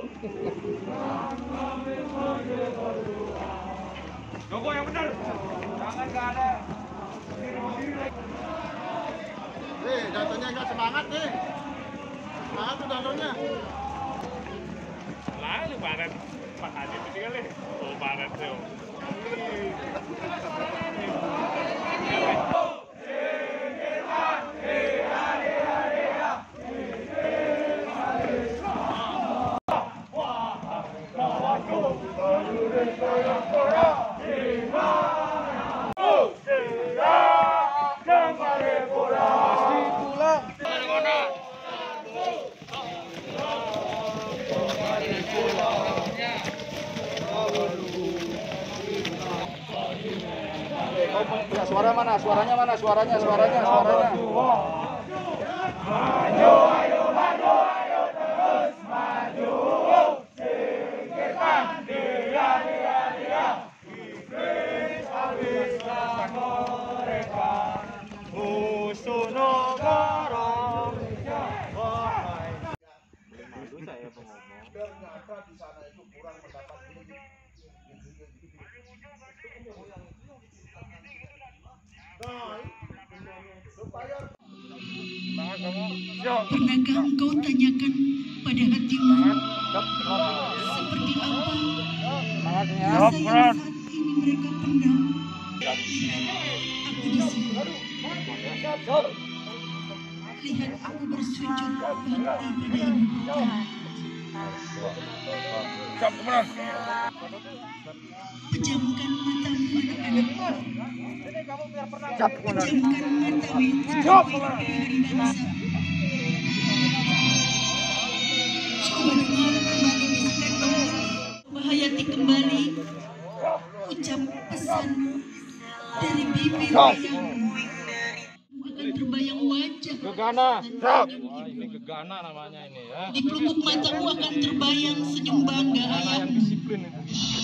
Joko yang benar. Jangan nggak ada. Dandonya nggak semangat nih. Semangat tuh dandonya. Lalu banget. Pak Haji itu kali. Oh banget tuh. Suara mana? Suaranya mana? Suaranya. Maju, ayo terus maju. Singkirkan dia. Habiskan mereka. Musuh negara. Itu saya pengomong. Ternyata di sana itu kurang mendapat Pernahkah engkau tanyakan pada hatimu seperti apa rasa yang saat ini mereka pendam? Aku di sini. Lihat aku bersujud bakti pada ibu kota. Pejamkan matamu anak-anak. Pejamkan matamu untuk hari bangsa. Coba dengar kembali bisikan Allah. Menghayati kembali ucap pesanmu dari bibir ayahmu. Akan terbayang wajah Gegana. Ini gegana namanya ini ya. di pelupuk matamu akan terbayang senyum bangga ayahmu. Disiplin itu.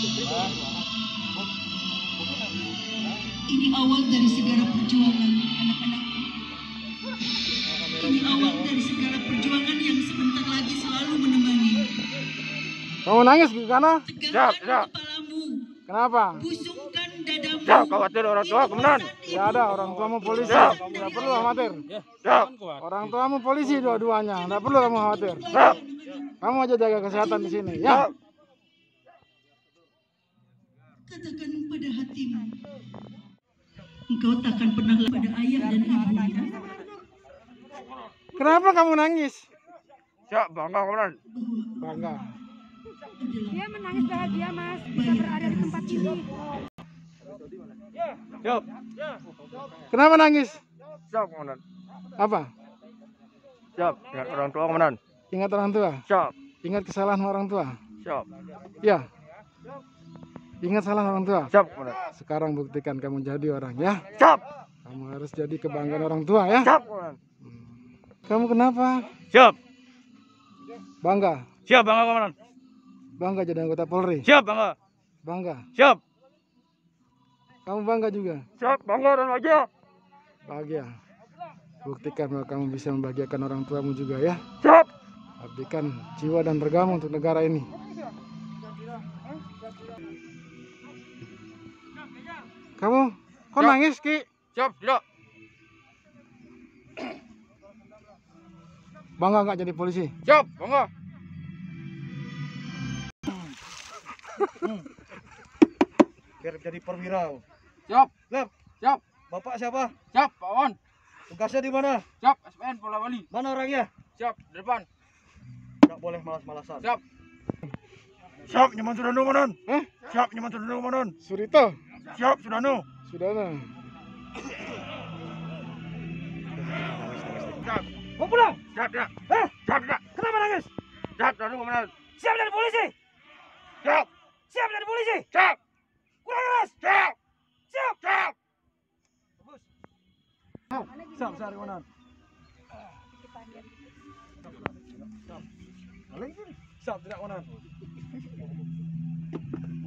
Ini awal dari segala perjuangan anak-anakku. Ini awal dari segala perjuangan yang sebentar lagi selalu menemani. Kamu nangis Gegana? Tegakkan kepalamu. Kenapa? Busungkan dadamu. Khawatir orang tua, Komandan. Ya ada, orang tuamu polisi. Tidak perlu khawatir. Orang tuamu polisi dua-duanya. Tidak perlu kamu khawatir. Kamu aja jaga kesehatan di sini, ya. Katakan pada hatimu, engkau takkan pernah pada ayah dan ibunya. Kenapa kamu nangis? Siap, bangga, Komandan. Bangga. Dia menangis bahagia, Mas, bisa berada di tempat ini. Siap. Kenapa nangis? Siap, Komandan. Apa? Siap, ingat orang tua, Komandan. Ingat orang tua? Siap. Ingat kesalahan orang tua? Siap. Ya. Ingat salah orang tua? Siap, Komandan. Sekarang buktikan kamu jadi orang, ya. Siap. Kamu harus jadi kebanggaan orang tua, ya. Siap, Komandan. Kamu kenapa? Siap. Bangga. Siap, bangga, Komandan. Bangga jadi anggota Polri. Siap, bangga. Bangga. Siap. Kamu bangga juga. Siap, bangga dan bahagia. Bahagia. Buktikan bahwa kamu bisa membahagiakan orang tuamu juga, ya. Siap. Abdikan jiwa dan ragamu untuk negara ini. Kamu kok nangis, Ki? Siap, tidak. Bangga nggak jadi polisi? Siap, bangga. Biar jadi perwira. Siap. Lep. Siap. Bapak siapa? Siap, Pak Wan. Tugasnya di mana? Siap, SPN Pola Bali. Mana orangnya? Siap, di depan. Nggak boleh malas-malasan. Siap. Siap, Nyaman Sudanu, Komandan. Siap, Nyaman Sudanu, Komandan. Surito. Siap, Sudanu. Sudana. Siap. Mau pulang? Siap, tidak. Siap, tidak. Kenapa nangis? Siap, Sudanu, Komandan. Siap jadi polisi. Siap. Siap jadi polisi. Siap. Kurang keras. Siap. Siap. Siap. Siap, siap, Komandan. Siap, tidak, Komandan.